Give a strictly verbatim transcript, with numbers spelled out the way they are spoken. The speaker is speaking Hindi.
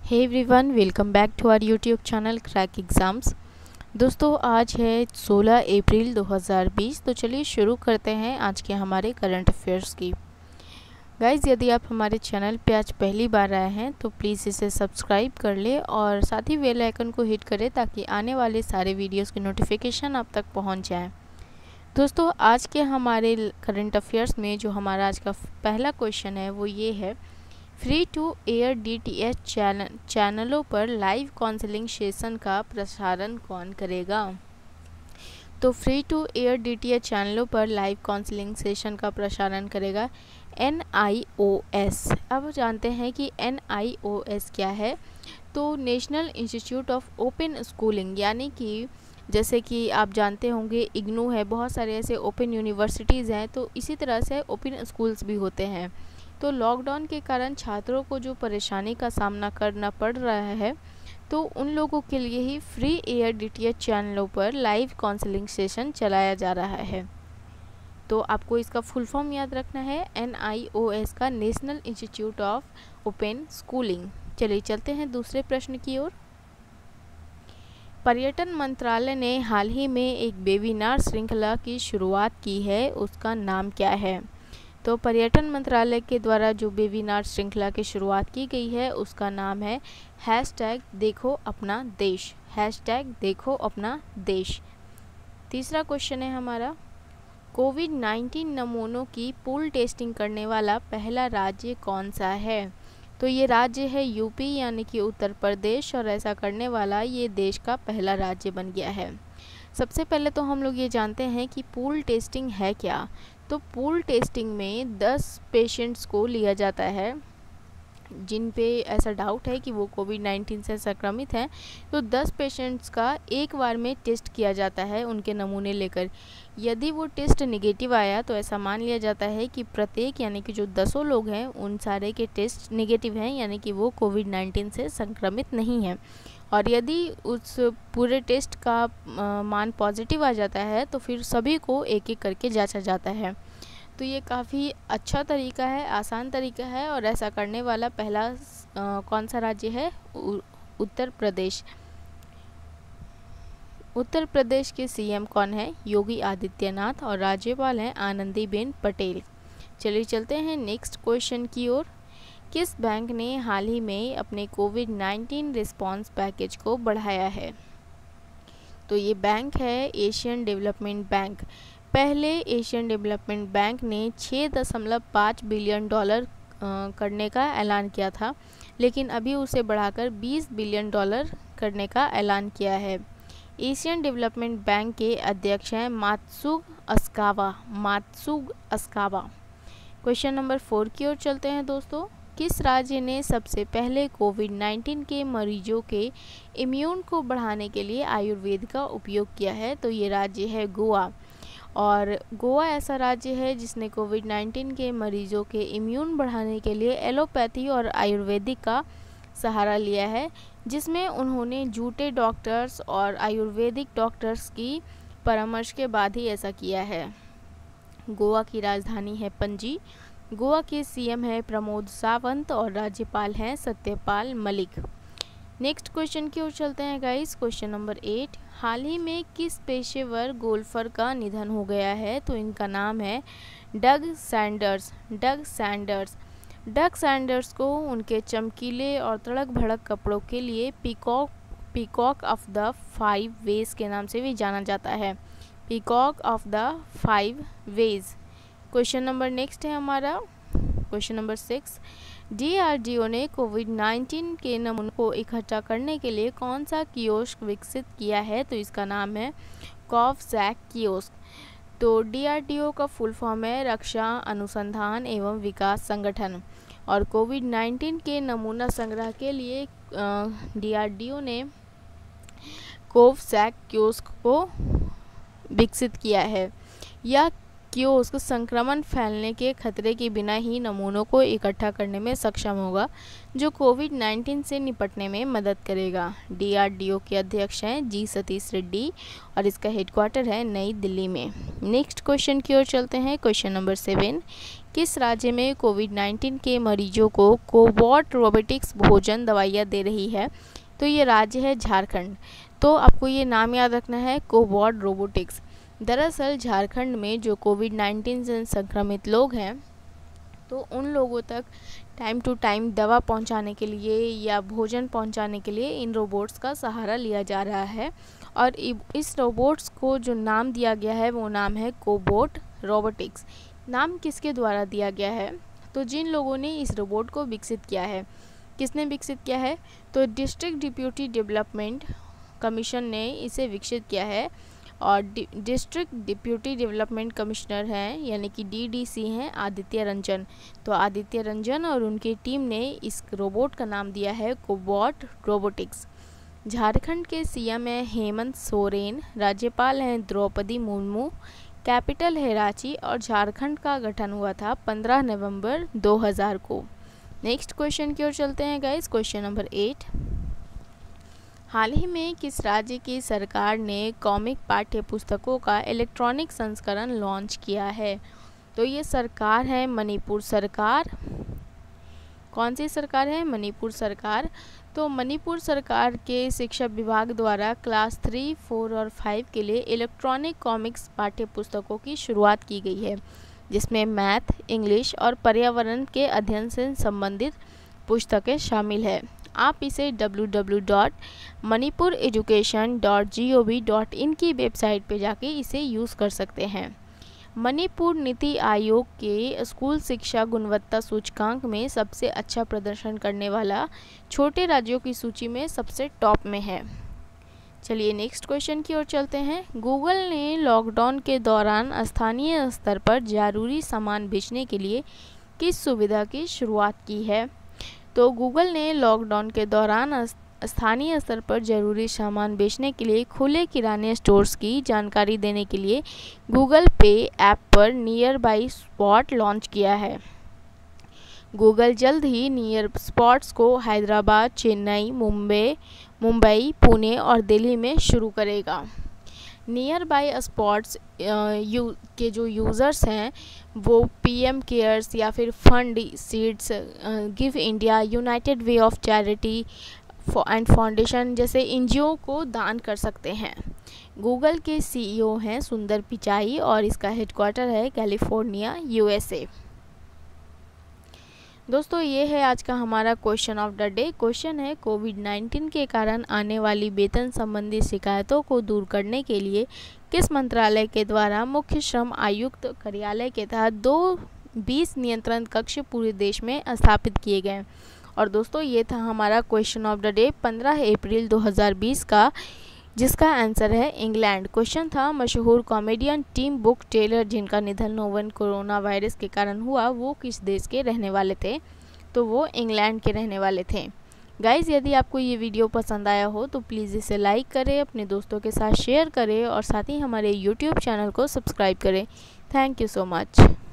Hey everyone, welcome back to our YouTube channel crack exams. दोस्तों, आज है सोलह अप्रैल दो हज़ार बीस। तो चलिए शुरू करते हैं आज के हमारे करंट अफेयर्स की। गाइज़, यदि आप हमारे चैनल पे आज पहली बार आए हैं तो प्लीज़ इसे सब्सक्राइब कर ले और साथ ही बेल आइकन को हिट करें ताकि आने वाले सारे वीडियोज़ की नोटिफिकेशन आप तक पहुँच जाए। दोस्तों, आज के हमारे करंट अफेयर्स में जो हमारा आज का पहला क्वेश्चन है वो ये है, free to air DTH channel चैनलों पर लाइव काउंसलिंग सेशन का प्रसारण कौन करेगा। तो फ्री टू एयर डीटीएच चैनलों पर लाइव काउंसलिंग सेशन का प्रसारण करेगा एन आई ओ एस। अब जानते हैं कि एन आई ओ एस क्या है। तो National Institute of Open Schooling, यानी कि जैसे कि आप जानते होंगे इग्नू है, बहुत सारे ऐसे ओपन यूनिवर्सिटीज़ हैं, तो इसी तरह से ओपन स्कूल्स भी होते हैं। तो लॉकडाउन के कारण छात्रों को जो परेशानी का सामना करना पड़ रहा है, तो उन लोगों के लिए ही फ्री एयर डीटीएच चैनलों पर लाइव काउंसलिंग सेशन चलाया जा रहा है। तो आपको इसका फुल फॉर्म याद रखना है, एन आई ओ एस का National Institute of Open Schooling. चलिए चलते हैं दूसरे प्रश्न की ओर। पर्यटन मंत्रालय ने हाल ही में एक वेबिनार श्रृंखला की शुरुआत की है, उसका नाम क्या है। तो पर्यटन मंत्रालय के द्वारा जो वेबिनार श्रृंखला की शुरुआत की गई है उसका नाम है हैश टैग देखो अपना देश। हैश टैग देखो अपना देश। तीसरा क्वेश्चन है हमारा, कोविड नाइन्टीन नमूनों की पूल टेस्टिंग करने वाला पहला राज्य कौन सा है। तो ये राज्य है यूपी, यानी कि उत्तर प्रदेश, और ऐसा करने वाला ये देश का पहला राज्य बन गया है। सबसे पहले तो हम लोग ये जानते हैं कि पूल टेस्टिंग है क्या। तो पूल टेस्टिंग में दस पेशेंट्स को लिया जाता है जिन पे ऐसा डाउट है कि वो कोविड नाइन्टीन से संक्रमित हैं। तो दस पेशेंट्स का एक बार में टेस्ट किया जाता है उनके नमूने लेकर। यदि वो टेस्ट निगेटिव आया तो ऐसा मान लिया जाता है कि प्रत्येक, यानी कि जो दसों लोग हैं उन सारे के टेस्ट निगेटिव हैं, यानी कि वो कोविड नाइन्टीन से संक्रमित नहीं हैं। और यदि उस पूरे टेस्ट का आ, मान पॉजिटिव आ जाता है तो फिर सभी को एक एक करके जांचा जाता है। तो ये काफ़ी अच्छा तरीका है, आसान तरीका है, और ऐसा करने वाला पहला आ, कौन सा राज्य है, उत्तर प्रदेश। उत्तर प्रदेश के सीएम कौन है, योगी आदित्यनाथ, और राज्यपाल हैं आनंदीबेन पटेल। चलिए चलते हैं नेक्स्ट क्वेश्चन की ओर। किस बैंक ने हाल ही में अपने कोविड नाइन्टीन रिस्पांस पैकेज को बढ़ाया है। तो ये बैंक है एशियन डेवलपमेंट बैंक। पहले एशियन डेवलपमेंट बैंक ने छः दशमलव पाँच बिलियन डॉलर करने का ऐलान किया था, लेकिन अभी उसे बढ़ाकर बीस बिलियन डॉलर करने का ऐलान किया है। एशियन डेवलपमेंट बैंक के अध्यक्ष हैं Masatsugu Asakawa. Masatsugu Asakawa. Question number four की ओर चलते हैं दोस्तों। किस राज्य ने सबसे पहले कोविड नाइन्टीन के मरीजों के इम्यून को बढ़ाने के लिए आयुर्वेद का उपयोग किया है। तो ये राज्य है गोवा। और गोवा ऐसा राज्य है जिसने कोविड नाइन्टीन के मरीजों के इम्यून बढ़ाने के लिए एलोपैथी और आयुर्वेदिक का सहारा लिया है, जिसमें उन्होंने झूठे डॉक्टर्स और आयुर्वेदिक डॉक्टर्स की परामर्श के बाद ही ऐसा किया है। गोवा की राजधानी है पणजी। गोवा के सीएम है प्रमोद सावंत और राज्यपाल हैं सत्यपाल मलिक। नेक्स्ट क्वेश्चन की ओर चलते हैं गाइस। क्वेश्चन नंबर एट, हाल ही में किस पेशेवर गोल्फर का निधन हो गया है। तो इनका नाम है Doug Sanders. Doug Sanders. Doug Sanders को उनके चमकीले और तड़क भड़क कपड़ों के लिए peacock peacock of the fairways के नाम से भी जाना जाता है। Peacock of the fairways. Question number next है हमारा क्वेश्चन नंबर सिक्स, डीआरडीओ ने कोविड नाइन्टीन के नमूनों को इकट्ठा करने के लिए कौन सा कियोस्क विकसित किया है। तो इसका नाम है कॉवसैक कियोस्क। तो डीआरडीओ का फुल फॉर्म है रक्षा अनुसंधान एवं विकास संगठन, और कोविड नाइन्टीन के नमूना संग्रह के लिए डीआरडीओ ने कॉवसैक कियोस्क को विकसित किया है। यह कियोस्क संक्रमण फैलने के खतरे के बिना ही नमूनों को इकट्ठा करने में सक्षम होगा, जो कोविड नाइन्टीन से निपटने में मदद करेगा। डी आर डी ओ के अध्यक्ष हैं जी सतीश रेड्डी और इसका हेडक्वार्टर है नई दिल्ली में। नेक्स्ट क्वेश्चन की ओर चलते हैं। क्वेश्चन नंबर सेवन, किस राज्य में कोविड नाइन्टीन के मरीजों को कोबॉट रोबोटिक्स भोजन दवाइयाँ दे रही है? तो ये राज्य है झारखंड। तो आपको ये नाम याद रखना है, कोबॉट रोबोटिक्स। दरअसल झारखंड में जो कोविड नाइन्टीन से संक्रमित लोग हैं, तो उन लोगों तक टाइम टू टाइम दवा पहुंचाने के लिए या भोजन पहुंचाने के लिए इन रोबोट्स का सहारा लिया जा रहा है। और इस रोबोट्स को जो नाम दिया गया है वो नाम है कोबॉट रोबोटिक्स। नाम किसके द्वारा दिया गया है? तो जिन लोगों ने इस रोबोट को विकसित किया है, किसने विकसित किया है? तो डिस्ट्रिक्ट डिप्यूटी डेवलपमेंट कमीशन ने इसे विकसित किया है और डिस्ट्रिक्ट डिप्यूटी डेवलपमेंट कमिश्नर हैं यानी कि डी डी सी हैं आदित्य रंजन। तो आदित्य रंजन और उनकी टीम ने इस रोबोट का नाम दिया है कोबॉट रोबोटिक्स। झारखंड के सी एम हैं हेमंत सोरेन, राज्यपाल हैं द्रौपदी मुर्मू, कैपिटल है रांची और झारखंड का गठन हुआ था पंद्रह नवंबर दो हज़ार को। नेक्स्ट क्वेश्चन की ओर चलते हैं गाइस। क्वेश्चन नंबर एट, हाल ही में किस राज्य की सरकार ने कॉमिक पाठ्य पुस्तकों का इलेक्ट्रॉनिक संस्करण लॉन्च किया है? तो ये सरकार है मणिपुर सरकार। कौन सी सरकार है? मणिपुर सरकार। तो मणिपुर सरकार के शिक्षा विभाग द्वारा क्लास थ्री, फोर और फाइव के लिए इलेक्ट्रॉनिक कॉमिक्स पाठ्य पुस्तकों की शुरुआत की गई है, जिसमें मैथ, इंग्लिश और पर्यावरण के अध्ययन से संबंधित पुस्तकें शामिल है। आप इसे W W W dot Manipur education dot G O V dot in की वेबसाइट पे जाके इसे यूज़ कर सकते हैं। मणिपुर नीति आयोग के स्कूल शिक्षा गुणवत्ता सूचकांक में सबसे अच्छा प्रदर्शन करने वाला छोटे राज्यों की सूची में सबसे टॉप में है। चलिए नेक्स्ट क्वेश्चन की ओर चलते हैं। गूगल ने लॉकडाउन के दौरान स्थानीय स्तर पर जरूरी सामान बेचने के लिए किस सुविधा की शुरुआत की है? तो गूगल ने लॉकडाउन के दौरान स्थानीय स्तर पर जरूरी सामान बेचने के लिए खुले किराने स्टोर्स की जानकारी देने के लिए गूगल पे ऐप पर नियर बाई स्पॉट लॉन्च किया है। गूगल जल्द ही नियर स्पॉट्स को हैदराबाद, चेन्नई, मुंबई मुंबई पुणे और दिल्ली में शुरू करेगा। नियर बाई स्पॉट्स यू के जो यूज़र्स हैं वो पीएम केयर्स या फिर fund seeds, give India, United Way of charity and foundation जैसे एनजीओ को दान कर सकते हैं। गूगल के सीईओ हैं सुंदर पिचाई और इसका हेडक्वार्टर है कैलिफोर्निया, यूएसए। दोस्तों ये है आज का हमारा क्वेश्चन ऑफ द डे। क्वेश्चन है, कोविड नाइन्टीन के कारण आने वाली वेतन संबंधी शिकायतों को दूर करने के लिए किस मंत्रालय के द्वारा मुख्य श्रम आयुक्त कार्यालय के तहत दो बीस नियंत्रण कक्ष पूरे देश में स्थापित किए गए? और दोस्तों ये था हमारा क्वेश्चन ऑफ द डे पंद्रह अप्रैल दो हज़ार बीस का, जिसका आंसर है इंग्लैंड। क्वेश्चन था, मशहूर कॉमेडियन टिम बुक टेलर जिनका निधन नोवेल कोरोना वायरस के कारण हुआ, वो किस देश के रहने वाले थे? तो वो इंग्लैंड के रहने वाले थे। गाइज़ यदि आपको ये वीडियो पसंद आया हो तो प्लीज़ इसे लाइक करें, अपने दोस्तों के साथ शेयर करें और साथ ही हमारे यूट्यूब चैनल को सब्सक्राइब करें। Thank you so much.